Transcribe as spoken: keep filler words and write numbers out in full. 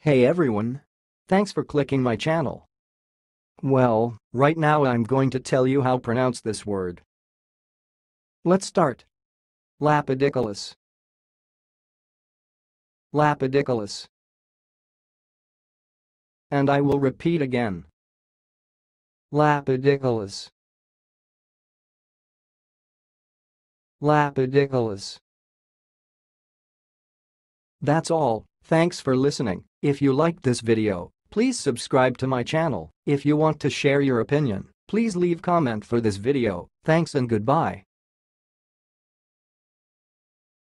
Hey everyone! Thanks for clicking my channel. Well, right now I'm going to tell you how to pronounce this word. Let's start. Lapidicolous. Lapidicolous. And I will repeat again. Lapidicolous. Lapidicolous. That's all. Thanks for listening. If you liked this video, please subscribe to my channel. If you want to share your opinion, please leave comment for this video. Thanks and goodbye.